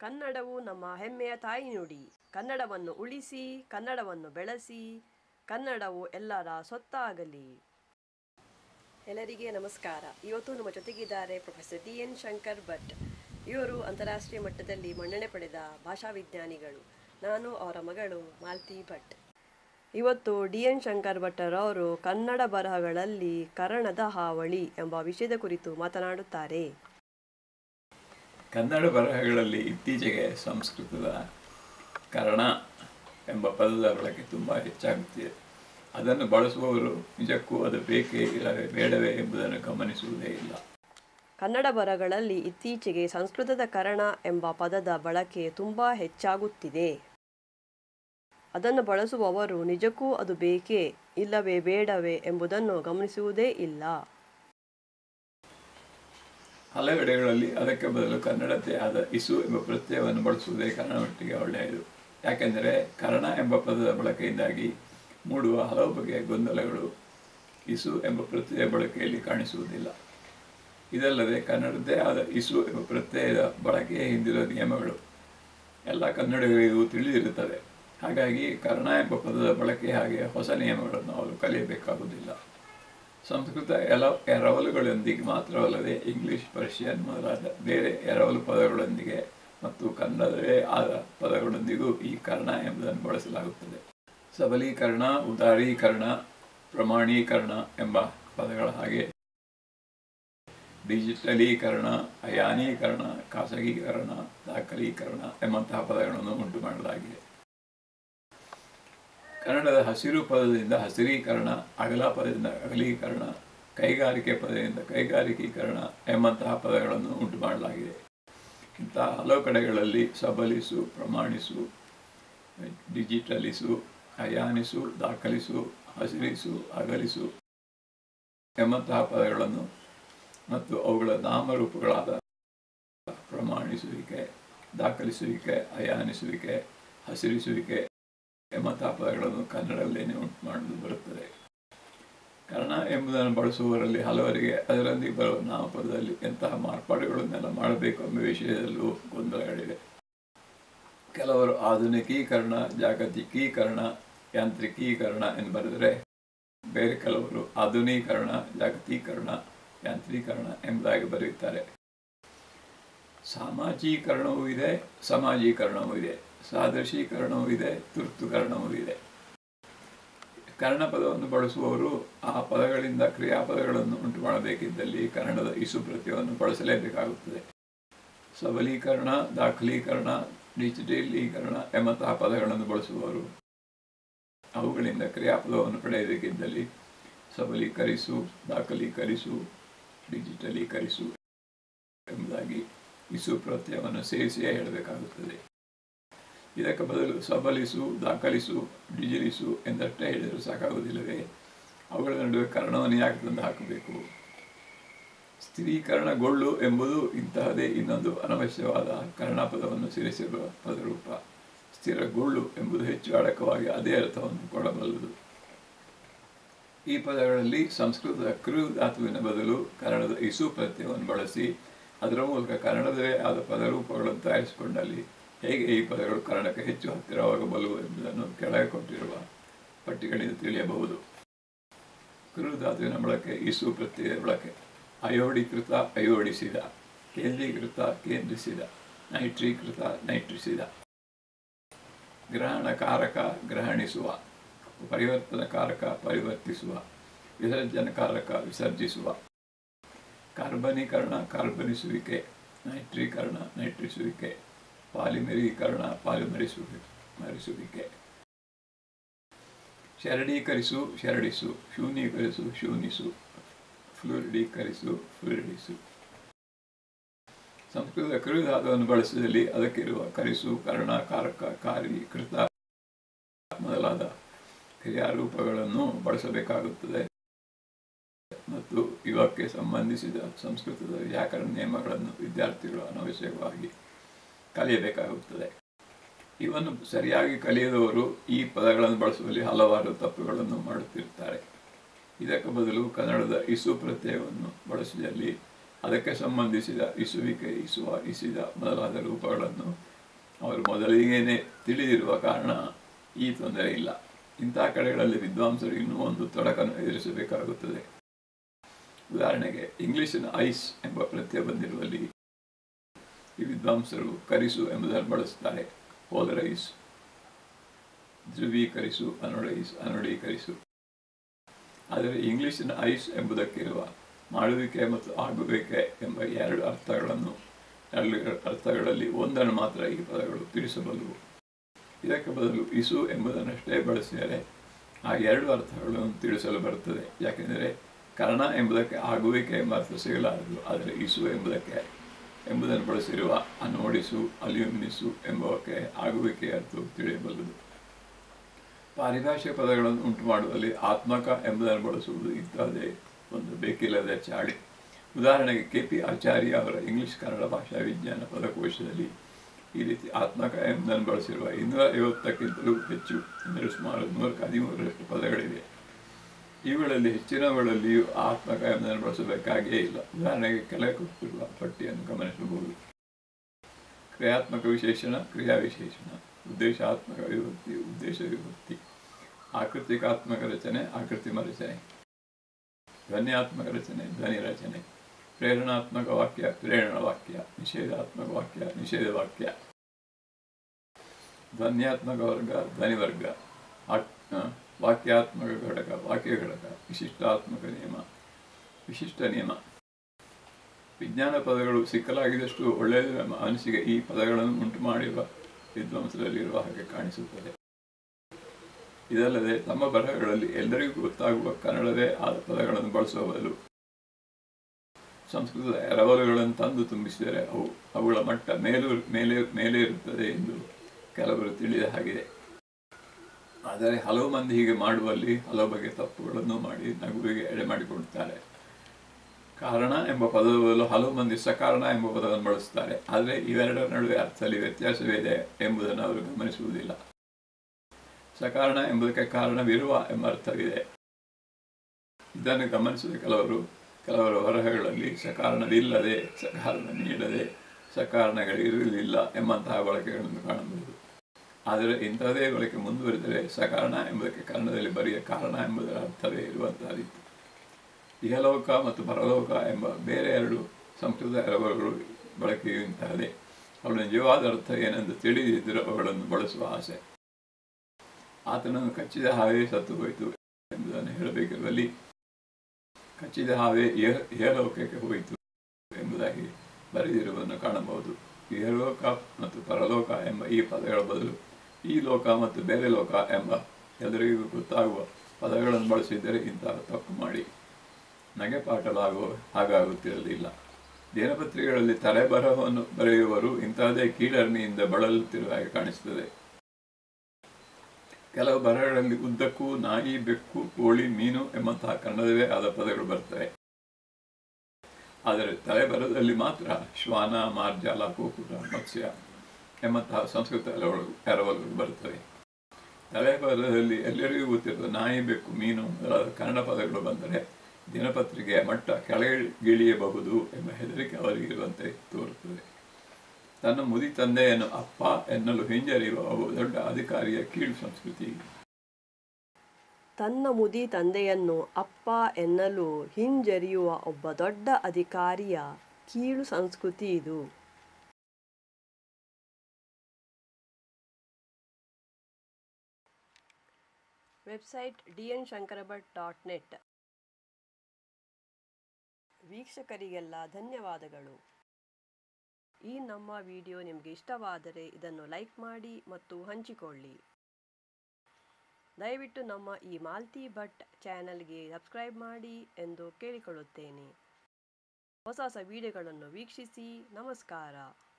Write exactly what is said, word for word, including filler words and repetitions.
ಕನ್ನಡವು ನಮ್ಮ ಹೆಮ್ಮೆಯ ತಾಯಿನುಡಿ. ಕನ್ನಡವನ್ನು ಉಳಿಸಿ, ಕನ್ನಡವನ್ನು ಬೆಳೆಸಿ, ಕನ್ನಡವು ಎಲ್ಲರ ಸೊತ್ತಾಗಲಿ. ಎಲ್ಲರಿಗೆ ನಮಸ್ಕಾರ. ಇವತ್ತು ನಮ್ಮ ಜೊತೆಗಿದ್ದಾರೆ professor D N Shankar Bhat. ಇವರು ಅಂತಾರಾಷ್ಟ್ರೀಯ ಮಟ್ಟದಲ್ಲಿ ಮನ್ನಣೆ ಪಡೆದ ಭಾಷಾವಿಜ್ಞಾನಿಗಳು. ನಾನು ಅವರ ಮಗಳು ಮಾಲ್ತಿ ಭಟ್. ಇವತ್ತು ಡಿ ಎನ್ ಶಂಕರ್ ಭಟ್ಟರವರು ಕನ್ನಡ ಬರಹಗಳಲ್ಲಿ ಕರ್ಣದ ಹಾವಳಿ ಎಂಬ ವಿಷಯದ ಕುರಿತು ಮಾತನಾಡುತ್ತಾರೆ. ಕನ್ನಡ ಬರಹಗಳಲ್ಲಿ ಇತ್ತೀಚೆಗೆ ಸಂಸ್ಕೃತದ ಕರ್ಣ ಎಂಬ ಪದದ ಬಳಕೆ ತುಂಬ ಹೆಚ್ಚಾಗುತ್ತಿದೆ. ಅದನ್ನು ಬಳಸುವವರು ನಿಜಕ್ಕೂ ಅದು ಬೇಕೇ ಇಲ್ಲವೇ ಬೇಡವೇ ಎಂಬುದನ್ನು ಗಮನಿಸುವುದೇ ಇಲ್ಲ. ಕನ್ನಡ ಬರಹಗಳಲ್ಲಿ ಇತ್ತೀಚೆಗೆ ಸಂಸ್ಕೃತದ ಕರ್ಣ ಎಂಬ ಪದದ ಬಳಕೆ ತುಂಬ ಹೆಚ್ಚಾಗುತ್ತಿದೆ. ಅದನ್ನು ಬಳಸುವವರು ನಿಜಕ್ಕೂ ಅದು ಬೇಕೇ ಇಲ್ಲವೇ ಬೇಡವೇ ಎಂಬುದನ್ನು ಗಮನಿಸುವುದೇ ಇಲ್ಲ. ಹಲವೆಡೆಗಳಲ್ಲಿ ಅದಕ್ಕೆ ಬದಲು ಕನ್ನಡತೆ ಆದ ಇಸು ಎಂಬ ಪ್ರತ್ಯಯವನ್ನು ಬಳಸುವುದೇ ಕನ್ನಡಮಟ್ಟಿಗೆ ಒಳ್ಳೆಯದು. ಯಾಕೆಂದರೆ ಕರ್ಣ ಎಂಬ ಪದದ ಬಳಕೆಯಿಂದಾಗಿ ಮೂಡುವ ಹಲವು ಬಗೆಯ ಗೊಂದಲಗಳು ಇಸು ಎಂಬ ಪ್ರತ್ಯಯ ಬಳಕೆಯಲ್ಲಿ ಕಾಣಿಸುವುದಿಲ್ಲ. ಇದಲ್ಲದೆ ಕನ್ನಡದ್ದೇ ಆದ ಇಸು ಎಂಬ ಪ್ರತ್ಯಯದ ಬಳಕೆಯ ಹಿಂದಿರುವ ನಿಯಮಗಳು ಎಲ್ಲ ಕನ್ನಡಿಗರಿಗೂ ತಿಳಿದಿರುತ್ತವೆ. ಹಾಗಾಗಿ ಕರ್ಣ ಎಂಬ ಪದದ ಬಳಕೆ ಹಾಗೆ ಹೊಸ ನಿಯಮಗಳನ್ನು ಅವರು ಕಲಿಯಬೇಕಾಗುವುದಿಲ್ಲ. ಸಂಸ್ಕೃತ ಎಲ ಎರವಲುಗಳೊಂದಿಗೆ ಮಾತ್ರವಲ್ಲದೆ ಇಂಗ್ಲಿಷ್, ಪರ್ಷಿಯನ್ ಮೊದಲಾದ ಬೇರೆ ಎರವಲು ಪದಗಳೊಂದಿಗೆ ಮತ್ತು ಕನ್ನಡವೇ ಆದ ಪದಗಳೊಂದಿಗೂ ಈ ಕರ್ಣ ಎಂಬುದನ್ನು ಬಳಸಲಾಗುತ್ತದೆ. ಸಬಲೀಕರಣ, ಉದಾರೀಕರಣ, ಪ್ರಮಾಣೀಕರಣ ಎಂಬ ಪದಗಳ ಹಾಗೆ ಡಿಜಿಟಲೀಕರಣ, ಅಯಾನೀಕರಣ, ಖಾಸಗೀಕರಣ, ದಾಖಲೀಕರಣ ಎಂಬಂತಹ ಪದಗಳನ್ನು ಉಂಟು ಮಾಡಲಾಗಿದೆ. ಕನ್ನಡದ ಹಸಿರು ಪದದಿಂದ ಹಸಿರೀಕರಣ, ಅಗಲ ಪದದಿಂದ ಅಗಲೀಕರಣ, ಕೈಗಾರಿಕೆ ಪದದಿಂದ ಕೈಗಾರಿಕೀಕರಣ ಎಂಬಂತಹ ಪದಗಳನ್ನು ಉಂಟು ಮಾಡಲಾಗಿದೆ. ಇಂತಹ ಹಲವು ಕಡೆಗಳಲ್ಲಿ ಸಬಲಿಸು, ಪ್ರಮಾಣಿಸು, ಡಿಜಿಟಲಿಸು, ಅಯಾನಿಸು, ದಾಖಲಿಸು, ಹಸಿರಿಸು, ಅಗಲಿಸು ಎಂಬಂತಹ ಪದಗಳನ್ನು ಮತ್ತು ಅವುಗಳ ನಾಮರೂಪಗಳಾದ ಪ್ರಮಾಣಿಸುವಿಕೆ, ದಾಖಲಿಸುವಿಕೆ, ಅಯಾನಿಸುವಿಕೆ, ಹಸಿರಿಸುವಿಕೆ ಎಂಬಂತಹ ಪದಗಳನ್ನು ಕನ್ನಡದಲ್ಲೇನೆ ಉಂಟು ಮಾಡಲು ಬರುತ್ತದೆ. ಕರ್ಣ ಎಂಬುದನ್ನು ಬಳಸುವವರಲ್ಲಿ ಹಲವರಿಗೆ ಅದರೊಂದಿಗೆ ಬರುವ ನಾಮಪದದಲ್ಲಿ ಎಂತಹ ಮಾರ್ಪಾಡುಗಳನ್ನೆಲ್ಲ ಮಾಡಬೇಕು ಎಂಬ ವಿಷಯದಲ್ಲೂ ಗೊಂದಲಗಳಿವೆ. ಕೆಲವರು ಆಧುನಿಕೀಕರಣ, ಜಾಗತಿಕೀಕರಣ, ಯಾಂತ್ರಿಕೀಕರಣ ಎಂದು ಬರೆದರೆ ಬೇರೆ ಕೆಲವರು ಆಧುನೀಕರಣ, ಜಾಗತೀಕರಣ, ಯಾಂತ್ರೀಕರಣ ಎಂಬುದಾಗಿ ಬರೆಯುತ್ತಾರೆ. ಸಾಮಾಜೀಕರಣವೂ ಇದೆ, ಸಮಾಜೀಕರಣವೂ ಇದೆ, ಸಾದೃಶೀಕರಣವೂ ಇದೆ, ತುರ್ತುಕರಣವೂ ಇದೆ. ಕರ್ಣಪದವನ್ನು ಬಳಸುವವರು ಆ ಪದಗಳಿಂದ ಕ್ರಿಯಾಪದಗಳನ್ನು ಉಂಟು ಮಾಡಬೇಕಿದ್ದಲ್ಲಿ ಕನ್ನಡದ ಇಸು ಪ್ರತ್ಯಯವನ್ನು ಬಳಸಲೇಬೇಕಾಗುತ್ತದೆ. ಸಬಲೀಕರಣ, ದಾಖಲೀಕರಣ, ಡಿಜಿಟಲೀಕರಣ ಎಂಬಂತಹ ಪದಗಳನ್ನು ಬಳಸುವವರು ಅವುಗಳಿಂದ ಕ್ರಿಯಾಪದವನ್ನು ಪಡೆಯಬೇಕಿದ್ದಲ್ಲಿ ಸಬಲೀಕರಿಸು, ದಾಖಲೀಕರಿಸು, ಡಿಜಿಟಲೀಕರಿಸು ಎಂಬುದಾಗಿ ಇಸು ಪ್ರತ್ಯಯವನ್ನು ಸೇರಿಸಿಯೇ ಹೇಳಬೇಕಾಗುತ್ತದೆ. ಇದಕ್ಕೆ ಬದಲು ಸಬಲಿಸು, ದಾಖಲಿಸು, ಡಿಜಿಲಿಸು ಎಂದಷ್ಟೇ ಹೇಳಿದರೂ ಸಾಕಾಗುವುದಿಲ್ಲವೇ? ಅವುಗಳ ನಡುವೆ ಕರ್ಣವನ್ನು ಯಾಕೆ ತಂದು ಹಾಕಬೇಕು? ಸ್ಥಿರೀಕರಣಗೊಳ್ಳು ಎಂಬುದು ಇಂತಹದೇ ಇನ್ನೊಂದು ಅನವಶ್ಯವಾದ ಕರ್ಣಪದವನ್ನು ಸೇರಿಸಿರುವ ಪದರೂಪ. ಸ್ಥಿರಗೊಳ್ಳು ಎಂಬುದು ಹೆಚ್ಚು ಅಡಕವಾಗಿ ಅದೇ ಅರ್ಥವನ್ನು ಕೊಡಬಲ್ಲದು. ಈ ಪದಗಳಲ್ಲಿ ಸಂಸ್ಕೃತದ ಕೃ ಧಾತುವಿನ ಬದಲು ಕನ್ನಡದ ಇಸು ಪ್ರತ್ಯಯವನ್ನು ಬಳಸಿ ಅದರ ಮೂಲಕ ಕನ್ನಡದವೇ ಆದ ಪದರೂಪಗಳನ್ನು ತಯಾರಿಸಿಕೊಂಡಲ್ಲಿ ಹೇಗೆ ಈ ಪದಗಳು ಕನ್ನಡಕ್ಕೆ ಹೆಚ್ಚು ಹತ್ತಿರವಾಗಬಲ್ಲವು ಎಂಬುದನ್ನು ಕೆಳಗೆ ಕೊಟ್ಟಿರುವ ಪಟ್ಟಿಗಳಿಂದ ತಿಳಿಯಬಹುದು. ಕೃ ಧಾತುವಿನ ಬಳಕೆ ಇಸು ಪ್ರತ್ಯಯ ಬಳಕೆ. ಅಯೋಡೀಕೃತ, ಅಯೋಡಿಸಿದ, ಕೇಂದ್ರೀಕೃತ, ಕೇಂದ್ರಿಸಿದ, ನೈಟ್ರೀಕೃತ, ನೈಟ್ರಿಸಿದ. ಗ್ರಹಣಕಾರಕ, ಗ್ರಹಣಿಸುವ, ಪರಿವರ್ತನಕಾರಕ, ಪರಿವರ್ತಿಸುವ, ವಿಸರ್ಜನಕಾರಕ, ವಿಸರ್ಜಿಸುವ. ಕಾರ್ಬನೀಕರಣ, ಕಾರ್ಬನಿಸುವಿಕೆ, ನೈಟ್ರೀಕರಣ, ನೈಟ್ರಿಸುವಿಕೆ, ಪಾಲಿಮೆರೀಕರಣ, ಪಾಲಿಮರಿಸುವಿಕೆ ಮರಿಸುವಿಕೆ. ಶರಡೀಕರಿಸು, ಶರಡಿಸು, ಶೂನ್ಯೀಕರಿಸು, ಶೂನ್ಯಿಸು, ಫ್ಲೂರಿಡೀಕರಿಸು, ಫ್ಲೂರಿಡಿಸು. ಸಂಸ್ಕೃತದ ಕೃ ಧಾತುವನ್ನು ಬಳಸಿದಲ್ಲಿ ಅದಕ್ಕಿರುವ ಕರಿಸು, ಕರ್ಣ, ಕಾರಕ, ಕಾರಿ, ಕೃತ ಮೊದಲಾದ ಕ್ರಿಯಾರೂಪಗಳನ್ನು ಬಳಸಬೇಕಾಗುತ್ತದೆ ಮತ್ತು ಇವಕ್ಕೆ ಸಂಬಂಧಿಸಿದ ಸಂಸ್ಕೃತದ ವ್ಯಾಕರಣ ನಿಯಮಗಳನ್ನು ವಿದ್ಯಾರ್ಥಿಗಳು ಅನವಶ್ಯಕವಾಗಿ ಕಲಿಯಬೇಕಾಗುತ್ತದೆ. ಇವನ್ನು ಸರಿಯಾಗಿ ಕಲಿಯದವರು ಈ ಪದಗಳನ್ನು ಬಳಸುವಲ್ಲಿ ಹಲವಾರು ತಪ್ಪುಗಳನ್ನು ಮಾಡುತ್ತಿರುತ್ತಾರೆ. ಇದಕ್ಕೆ ಬದಲು ಕನ್ನಡದ ಇಸು ಪ್ರತ್ಯಯವನ್ನು ಬಳಸಿದಲ್ಲಿ ಅದಕ್ಕೆ ಸಂಬಂಧಿಸಿದ ಇಸುವಿಕೆ, ಇಸುವ, ಇಸಿದ ಮೊದಲಾದ ರೂಪಗಳನ್ನು ಅವರು ಮೊದಲಿಗೇನೆ ತಿಳಿದಿರುವ ಕಾರಣ ಈ ತೊಂದರೆ ಇಲ್ಲ. ಇಂತಹ ಕಡೆಗಳಲ್ಲಿ ವಿದ್ವಾಂಸರು ಇನ್ನೂ ಒಂದು ತೊಡಕನ್ನು ಎದುರಿಸಬೇಕಾಗುತ್ತದೆ. ಉದಾಹರಣೆಗೆ ಇಂಗ್ಲಿಶಿನ ಐಸ್ ಎಂಬ ಪ್ರತ್ಯಯ ಬಂದಿರುವಲ್ಲಿ ಈ ವಿದ್ವಾಂಸರು ಕರಿಸು ಎಂಬುದನ್ನು ಬಳಸುತ್ತಾರೆ. ಪೋಲರೈಸ್, ಧ್ರುವೀಕರಿಸು, ಅನೋಡೈಸ್, ಅನೋಡೀಕರಿಸು. ಆದರೆ ಇಂಗ್ಲಿಶಿನ ಐಸ್ ಎಂಬುದಕ್ಕಿರುವ ಮಾಡುವಿಕೆ ಮತ್ತು ಆಗುವಿಕೆ ಎಂಬ ಎರಡು ಅರ್ಥಗಳನ್ನು ಎರಡು ಅರ್ಥಗಳಲ್ಲಿ ಒಂದನ್ನು ಮಾತ್ರ ಈ ಪದಗಳು ತಿಳಿಸಬಲ್ಲವು. ಇದಕ್ಕೆ ಬದಲು ಇಸು ಎಂಬುದನ್ನಷ್ಟೇ ಬಳಸಿದರೆ ಆ ಎರಡು ಅರ್ಥಗಳನ್ನು ತಿಳಿಸಲು ಬರುತ್ತದೆ. ಯಾಕೆಂದರೆ ಕರ್ಣ ಎಂಬುದಕ್ಕೆ ಆಗುವಿಕೆ ಎಂಬ ಅರ್ಥ ಸಿಗಲಾರದು. ಆದರೆ ಇಸು ಎಂಬುದಕ್ಕೆ ಎಂಬುದನ್ನು ಬಳಸಿರುವ ಅನೋಡಿಸು, ಅಲ್ಯೂಮಿನಿಸು ಎಂಬುವಕ್ಕೆ ಆಗುವಿಕೆಯ ಅರ್ಥವು ತಿಳಿಯಬಲ್ಲದು. ಪಾರಿಭಾಷಿಕ ಪದಗಳನ್ನು ಉಂಟು ಮಾಡುವಲ್ಲಿ ಆತ್ಮಕ ಎಂಬುದನ್ನು ಬಳಸುವುದು ಇಂತಹದೇ ಒಂದು ಬೇಕಿಲ್ಲದ ಚಾಳಿ. ಉದಾಹರಣೆಗೆ ಕೆ ಪಿ ಆಚಾರ್ಯ ಅವರ ಇಂಗ್ಲಿಷ್ ಕನ್ನಡ ಭಾಷಾ ವಿಜ್ಞಾನ ಪದಕೋಶದಲ್ಲಿ ಈ ರೀತಿ ಆತ್ಮಕ ಎಂಬುದನ್ನು ಬಳಸಿರುವ ಇನ್ನೂರ ಐವತ್ತಕ್ಕಿಂತಲೂ ಹೆಚ್ಚು, ಅಂದರೆ ಸುಮಾರು ನೂರಕ್ಕೆ ಹದಿಮೂರರಷ್ಟು ಪದಗಳಿವೆ. ಇವುಗಳಲ್ಲಿ ಹೆಚ್ಚಿನವುಗಳಲ್ಲಿಯೂ ಆತ್ಮಕ ಎಂಬುದನ್ನು ಬಳಸಬೇಕಾಗಿಯೇ ಇಲ್ಲ. ಉದಾಹರಣೆಗೆ ಕೆಳಗೆ ಕೊಟ್ಟಿರುವ ಪಟ್ಟಿಯನ್ನು ಗಮನಿಸಬಹುದು. ಕ್ರಿಯಾತ್ಮಕ ವಿಶೇಷಣ, ಕ್ರಿಯಾ ವಿಶೇಷಣ, ಉದ್ದೇಶಾತ್ಮಕ ವಿಭಕ್ತಿ, ಉದ್ದೇಶ ವಿಭಕ್ತಿ, ಆಕೃತಿಕಾತ್ಮಕ ರಚನೆ, ಆಕೃತಿಮ ರಚನೆ, ಧ್ವನ್ಯಾತ್ಮಕ ರಚನೆ, ಧ್ವನಿ ರಚನೆ, ಪ್ರೇರಣಾತ್ಮಕ ವಾಕ್ಯ, ಪ್ರೇರಣ ವಾಕ್ಯ, ನಿಷೇಧಾತ್ಮಕ ವಾಕ್ಯ, ನಿಷೇಧ ವಾಕ್ಯ, ಧ್ವನ್ಯಾತ್ಮಕ ವರ್ಗ, ಧ್ವನಿ ವರ್ಗ, ವಾಕ್ಯಾತ್ಮಕ ಘಟಕ, ವಾಕ್ಯ ಘಟಕ, ವಿಶಿಷ್ಟಾತ್ಮಕ ನಿಯಮ, ವಿಶಿಷ್ಟ ನಿಯಮ. ವಿಜ್ಞಾನ ಪದಗಳು ಸಿಕ್ಕಲಾಗಿದಷ್ಟು ಒಳ್ಳೆಯದು ಎಂಬ ಅನಿಸಿಕೆ ಈ ಪದಗಳನ್ನು ಉಂಟು ಮಾಡಿರುವ ವಿದ್ವಾಂಸರಲ್ಲಿರುವ ಹಾಗೆ ಕಾಣಿಸುತ್ತದೆ. ಇದಲ್ಲದೆ ತಮ್ಮ ಬರಹಗಳಲ್ಲಿ ಎಲ್ಲರಿಗೂ ಗೊತ್ತಾಗುವ ಕನ್ನಡವೇ ಆದ ಪದಗಳನ್ನು ಬಳಸುವ ಬದಲು ಸಂಸ್ಕೃತದ ಎರವಲುಗಳನ್ನು ತಂದು ತುಂಬಿಸಿದರೆ ಅವು ಅವುಗಳ ಮಟ್ಟ ಮೇಲೂ ಮೇಲೆ ಮೇಲೆ ಇರುತ್ತದೆ ಎಂದು ಕೆಲವರು ತಿಳಿದ ಹಾಗಿದೆ. ಆದರೆ ಹಲವು ಮಂದಿ ಹೀಗೆ ಮಾಡುವಲ್ಲಿ ಹಲವು ಬಗೆಯ ತಪ್ಪುಗಳನ್ನು ಮಾಡಿ ನಗುವಿಗೆ ಎಡೆ ಮಾಡಿಕೊಡುತ್ತಾರೆ. ಕಾರಣ ಎಂಬ ಪದದ ಬದಲು ಹಲವು ಮಂದಿ ಸಕಾರಣ ಎಂಬ ಪದವನ್ನು ಬಳಸುತ್ತಾರೆ. ಆದರೆ ಇವೆರಡರ ನಡುವೆ ಅರ್ಥದಲ್ಲಿ ವ್ಯತ್ಯಾಸವಿದೆ ಎಂಬುದನ್ನು ಅವರು ಗಮನಿಸುವುದಿಲ್ಲ. ಸಕಾರಣ ಎಂಬುದಕ್ಕೆ ಕಾರಣವಿರುವ ಎಂಬ ಅರ್ಥವಿದೆ. ಇದನ್ನು ಗಮನಿಸಿದ ಕೆಲವರು ಕೆಲವರ ಬರಹಗಳಲ್ಲಿ ಸಕಾರಣವಿಲ್ಲದೆ, ಸಕಾರಣ ನೀಡದೆ, ಸಕಾರಣಗಳಿರಲಿಲ್ಲ ಎಂಬಂತಹ ಬಳಕೆಗಳನ್ನು ಕಾಣಬಹುದು. ಆದರೆ ಇಂಥದೇ ಬಳಕೆ ಮುಂದುವರಿದರೆ ಸಕಾರಣ ಎಂಬುದಕ್ಕೆ ಕನ್ನಡದಲ್ಲಿ ಬರೆಯ ಕಾರಣ ಎಂಬುದರ ಅರ್ಥವೇ ಇರುವಂತಹದಿತ್ತು. ಇಹಲೋಕ ಮತ್ತು ಪರಲೋಕ ಎಂಬ ಬೇರೆ ಎರಡು ಸಂಸ್ಕೃತ ಎರವಲುಗಳು ಬಳಕೆಯು ಇಂತಹದೇ. ಅವಳ ನಿಜವಾದ ಅರ್ಥ ಏನೆಂದು ತಿಳಿದಿದ್ದರೂ ಅವುಗಳನ್ನು ಬಳಸುವ ಆಸೆ. ಆತನನ್ನು ಕಚ್ಚಿದ ಹಾವೇ ಸತ್ತು ಹೋಯಿತು ಎಂಬುದನ್ನು ಹೇಳಬೇಕಿರುವಲ್ಲಿ ಕಚ್ಚಿದ ಹಾವೇ ಇಹ ಇಹಲೋಕಕ್ಕೆ ಹೋಯಿತು ಎಂಬುದಾಗಿ ಬರೆದಿರುವುದನ್ನು ಕಾಣಬಹುದು. ಇಹಲೋಕ ಮತ್ತು ಪರಲೋಕ ಎಂಬ ಈ ಪದಗಳ ಬದಲು ಈ ಲೋಕ ಮತ್ತು ಬೇರೆ ಲೋಕ ಎಂಬ ಎಲ್ಲರಿಗೂ ಗೊತ್ತಾಗುವ ಪದಗಳನ್ನು ಬಳಸಿದ್ದರೆ ಇಂತಹ ತಪ್ಪು ಮಾಡಿ ನಗೆಪಾಟಲಾಗುವ ಹಾಗಾಗುತ್ತಿರಲಿಲ್ಲ. ದಿನಪತ್ರಿಕೆಗಳಲ್ಲಿ ತಲೆಬರಹವನ್ನು ಬರೆಯುವವರು ಇಂತಹದೇ ಕೀಳರಿಮೆಯಿಂದ ಬಳಲುತ್ತಿರುವ ಹಾಗೆ ಕಾಣಿಸುತ್ತದೆ. ಕೆಲವು ಬರಹಗಳಲ್ಲಿ ಉದ್ದಕ್ಕೂ ನಾಯಿ, ಬೆಕ್ಕು, ಕೋಳಿ, ಮೀನು ಎಂಬಂತಹ ಕನ್ನಡವೇ ಆದ ಪದಗಳು ಬರ್ತವೆ. ಆದರೆ ತಲೆಬರಹದಲ್ಲಿ ಮಾತ್ರ ಶ್ವಾನ, ಮಾರ್ಜಾಲ, ಕೋಕುಟ, ಮತ್ಸ್ಯ ಎಂಬಂತಹ ಸಂಸ್ಕೃತ ಎರವಲುಗಳು ಬರುತ್ತವೆ. ತಲೆಬರಹದಲ್ಲಿ ಎಲ್ಲರಿಗೂ ಗೊತ್ತಿರುವ ನಾಯಿ, ಬೆಕ್ಕು, ಮೀನು ಮೊದಲಾದ ಕನ್ನಡ ಪದಗಳು ಬಂದರೆ ದಿನಪತ್ರಿಕೆಯ ಮಟ್ಟ ಕೆಳಗಿಳಿಯಬಹುದು ಎಂಬ ಹೆದರಿಕೆ ಅವರಿಗಿರುವಂತೆ ತೋರುತ್ತದೆ. ತನ್ನ ಮುದಿ ತಂದೆಯನ್ನು ಅಪ್ಪ ಎನ್ನಲು ಹಿಂಜರಿಯುವ ಒಬ್ಬ ದೊಡ್ಡ ಅಧಿಕಾರಿಯ ಕೀಳು ಸಂಸ್ಕೃತಿ. ತನ್ನ ಮುದಿ ತಂದೆಯನ್ನು ಅಪ್ಪ ಎನ್ನಲು ಹಿಂಜರಿಯುವ ಒಬ್ಬ ದೊಡ್ಡ ಅಧಿಕಾರಿಯ ಕೀಳು ಸಂಸ್ಕೃತಿ ಇದು. Website D N Shankarbhat dot net. ವೀಕ್ಷಕರಿಗೆಲ್ಲ ಧನ್ಯವಾದಗಳು. ಈ ನಮ್ಮ ವಿಡಿಯೋ ನಿಮಗೆ ಇಷ್ಟವಾದರೆ ಇದನ್ನು ಲೈಕ್ ಮಾಡಿ ಮತ್ತು ಹಂಚಿಕೊಳ್ಳಿ. ದಯವಿಟ್ಟು ನಮ್ಮ ಈ ಮಾಲ್ತಿ ಭಟ್ ಚಾನೆಲ್ಗೆ ಸಬ್ಸ್ಕ್ರೈಬ್ ಮಾಡಿ ಎಂದು ಕೇಳಿಕೊಳ್ಳುತ್ತೇನೆ. ಹೊಸ ಹೊಸ ವಿಡಿಯೋಗಳನ್ನು ವೀಕ್ಷಿಸಿ. ನಮಸ್ಕಾರ.